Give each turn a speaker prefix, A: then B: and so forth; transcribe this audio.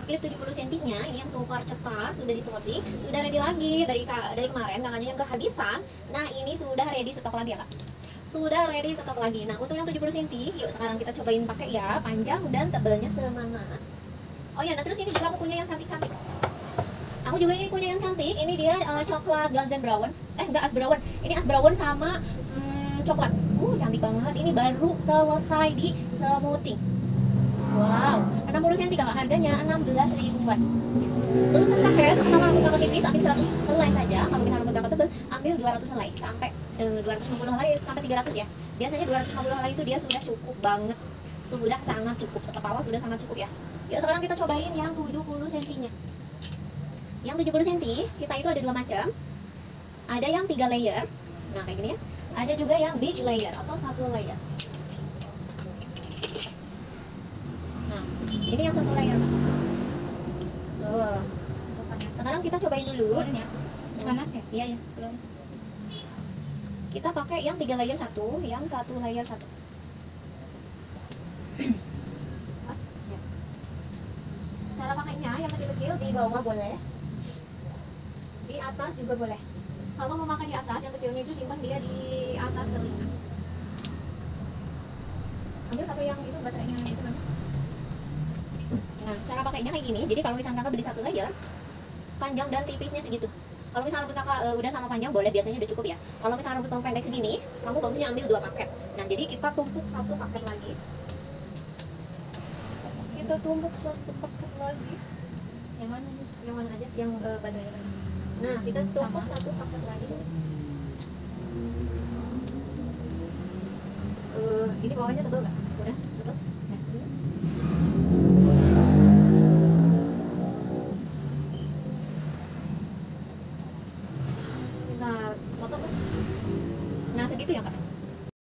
A: Ini 70 cm-nya, ini yang super cetak, sudah diseloting, sudah ready lagi dari kemarin, kakaknya yang kehabisan. Nah, ini sudah ready stok lagi ya, Kak. Sudah ready stok lagi. Nah, untuk yang 70 cm, yuk sekarang kita cobain pakai ya, panjang dan tebalnya semana. Oh ya, nah terus ini juga aku punya yang cantik-cantik. Aku juga ini punya yang cantik. Ini dia coklat golden brown. Enggak, ash brown. Ini ash brown sama coklat. Cantik banget. Ini baru selesai di smoothing. Wow, 60 cm Kak, harganya 16 ribuan. Untuk satu paket, sama rambut kakak tipis ambil 100 helai saja. Kalau misalnya rambut kakak tebal ambil 200 helai sampai 250 helai sampai 300 ya. Biasanya 250 helai itu dia sudah cukup banget. Sudah sangat cukup. Sekepala sudah sangat cukup ya. Yuk sekarang kita cobain yang 70 cm-nya. Yang 70 cm kita itu ada dua macam. Ada yang 3 layer. Nah, kayak gini ya. Ada juga yang big layer atau 1 layer. Nah, ini yang 1 layer, Pak. Sekarang kita cobain dulu.
B: Panas ya?
A: Iya ya. Kita pakai yang 3 layer satu, yang 1 layer satu. Cara pakainya yang kecil-kecil di bawah boleh, di atas juga boleh. Kalau mau makan di atas, yang kecilnya itu simpan dia di atas telinga. Ambil apa yang itu baterainya itu kan. Nah, cara pakainya kayak gini. Jadi kalau misalnya kakak beli 1 layer, panjang dan tipisnya segitu. Kalau misalnya rambut kakak udah sama panjang boleh, biasanya udah cukup ya. Kalau misalnya rambut kamu pendek segini, kamu bagusnya ambil 2 paket. Nah, jadi kita tumpuk 1 paket lagi. Kita tumpuk 1 paket lagi.
B: Yang mana nih?
A: Yang mana aja? Yang baterainya. Nah, kita tumpuk 1 paket lagi. Ini bawahnya tebal nggak? Udah tebal? Nah, kita potong. Nah, segitu ya Kak.